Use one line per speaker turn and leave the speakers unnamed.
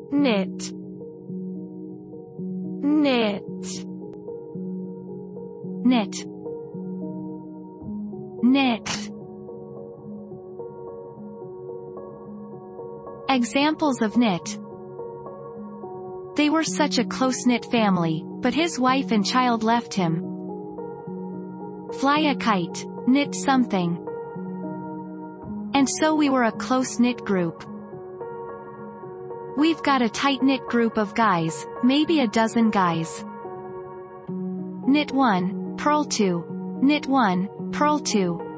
knit, knit,
knit, knit. Examples of knit. They were such a close-knit family, but his wife and child left him. Fly a kite, knit something. And so we were a close-knit group. We've got a tight-knit group of guys, maybe a dozen guys. Knit 1, purl 2. Knit 1, purl 2.